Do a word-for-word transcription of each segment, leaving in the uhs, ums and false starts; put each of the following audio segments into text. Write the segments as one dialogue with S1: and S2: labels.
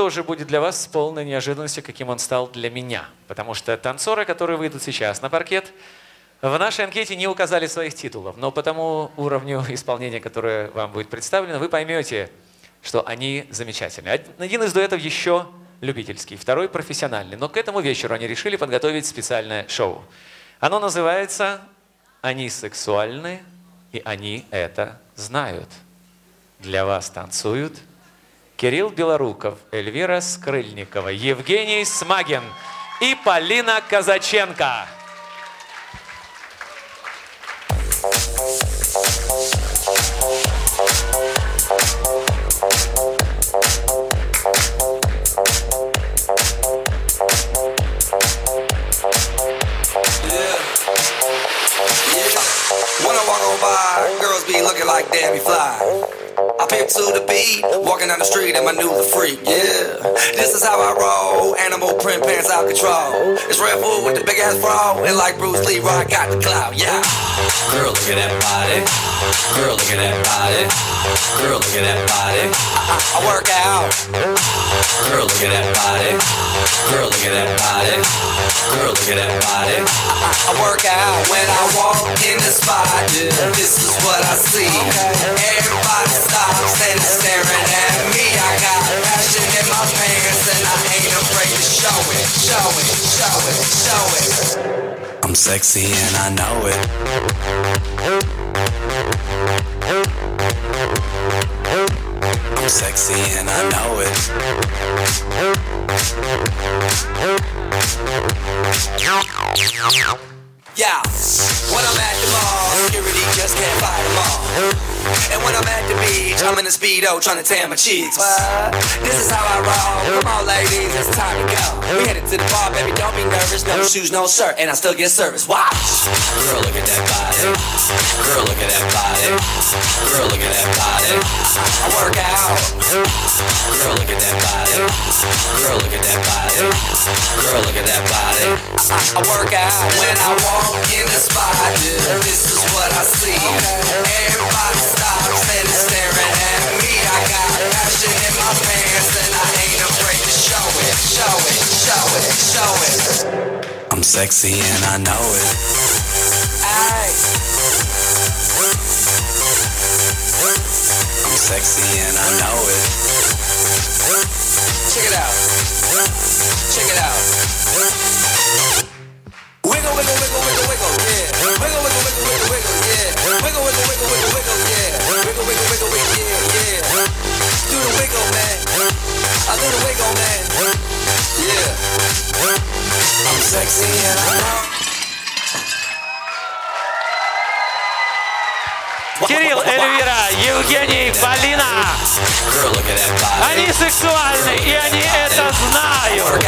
S1: тоже будет для вас с полной неожиданностью, каким он стал для меня. Потому что танцоры, которые выйдут сейчас на паркет, в нашей анкете не указали своих титулов. Но по тому уровню исполнения, которое вам будет представлено, вы поймете, что они замечательные. Один из дуэтов еще любительский, второй профессиональный. Но к этому вечеру они решили подготовить специальное шоу. Оно называется «Они сексуальны, и они это знают». Для вас танцуют Кирилл Белоруков, Эльвира Скрыльникова, Евгений Смагин и Полина Казаченко.
S2: When I walk on by, girls be looking like Debbie Fly. I pimp to the beat, walking down the street in my new freak, yeah. This is how I roll, animal print pants out control. It's Red Bull with the big ass bra, and like Bruce Lee, I got the clout, yeah. Girl, look at that body. Girl, look at that body. Girl, look at that body. I, I, I work out. Girl, look at that body. Girl, look at that body. Girl, look at that body. I, I, I work out when I walk in the spot. Yeah, this is what I see. Everybody stops and is staring at me. I got passion in my pants and I ain't afraid to show it, show it, show it, show it. I'm sexy and I know it. I'm sexy and I know it. Yeah, when I'm at the mall, security just can't fight them all. And when I'm at the beach, I'm in a Speedo trying to tan my cheeks. What? This is how I roll. Come on, ladies, it's time to go. We headed to the bar, baby, don't be nervous. No shoes, no shirt, and I still get service. Watch. Girl, look at that body. Girl, look at that body. Girl, look at that body. I work out. Girl, look at that body. Girl, look at that body. Girl, look at that body. I, I work out when I walk in the spot. Yeah, this is what I see. Everybody stops and is staring at me. I got passion in my pants and I ain't afraid to show it, show it, show it, show it. I'm sexy and I know it. Aye. I'm sexy and I know it. Check it out. Check it out. Wiggle, wiggle, wiggle, wiggle, wiggle, yeah. Wiggle, wiggle, wiggle, wiggle, wiggle, yeah. Wiggle, wiggle, wiggle, wiggle, wiggle, yeah. Wiggle, wiggle, wiggle, wiggle, yeah, yeah. Do the wiggle, man. I do the wiggle, man. Yeah. I'm sexy and I know.
S1: Кирилл, Эльвира, Евгений, Полина. Они сексуальны, и они это знают.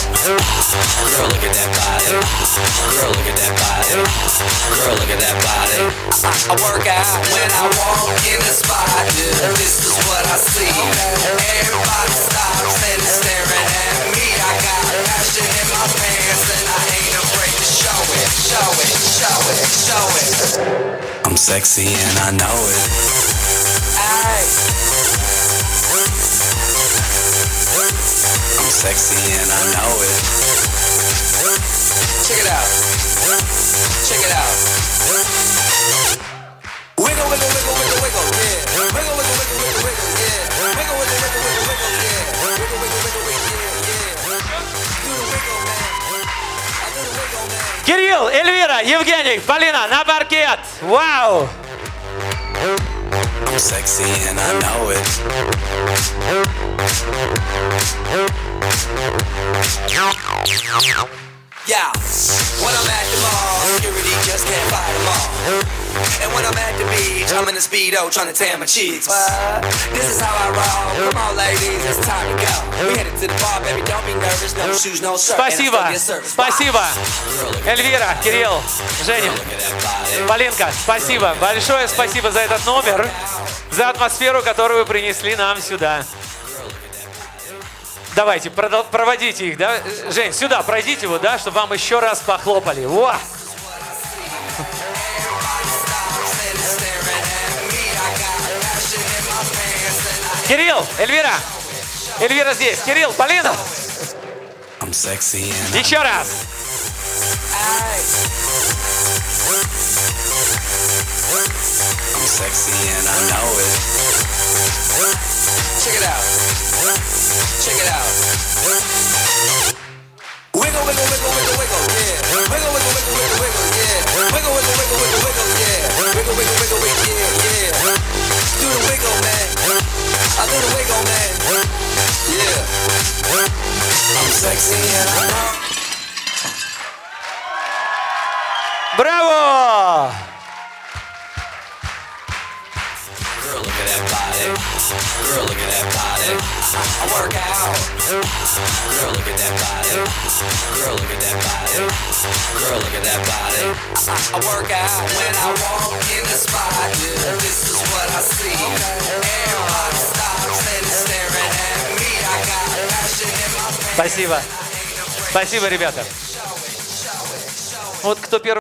S2: I'm sexy and I know it. Aye. I'm sexy and I know it. Check it out. Check it out. Wiggle, wiggle, wiggle, wiggle, wiggle, yeah. Wiggle, wiggle, wiggle, wiggle, wiggle, yeah. Wiggle, wiggle, wiggle, wiggle, wiggle, yeah. Wiggle, wiggle, wiggle, wiggle, yeah, yeah. Do the wiggle, man. I do the wiggle, man.
S1: Кирилл, Эльвира, Евгений, Полина, на паркет! Вау!
S2: I'm sexy and I know it. Yeah, when I'm at the mall, security just can't fight them all. And when I'm at the beach, I'm in a Speedo trying to tan my cheeks. What? This is how I roll. Come on, ladies, it's time to go. We headed to the bar, baby, don't be nervous. No shoes, no shirt.
S1: Спасибо, спасибо. Эльвира, Кирилл, Женя, Полинка, спасибо. Большое спасибо за этот номер, за атмосферу, которую вы принесли нам сюда. Давайте, проводите их, да? Жень, сюда пройдите его, да, чтобы вам еще раз похлопали. Во! Кирилл, Эльвира, Эльвира здесь. Кирилл, Полина.
S2: I'm sexy and
S1: Еще раз.
S2: I'm sexy and I know it. Check it out. Check it out. Wiggle, wiggle, wiggle, wiggle, wiggle, yeah. Wiggle, wiggle, wiggle, wiggle, wiggle, yeah. Wiggle, wiggle, wiggle, wiggle, wiggle, yeah. Wiggle, wiggle, wiggle, wiggle, yeah, yeah. Do the wiggle, man. I do the wiggle, man. Yeah. I'm sexy and I know.
S1: Браво!
S2: Girl, look at that body. Girl, look at that body. I work out. Girl, look at that body. Girl, look at that body. Girl, look at that body. I, I work out when I walk in the spot. Yeah, this is what I see. Everybody stops and is staring at me. I got passion in my face.
S1: Спасибо. Спасибо, ребята. Вот кто первый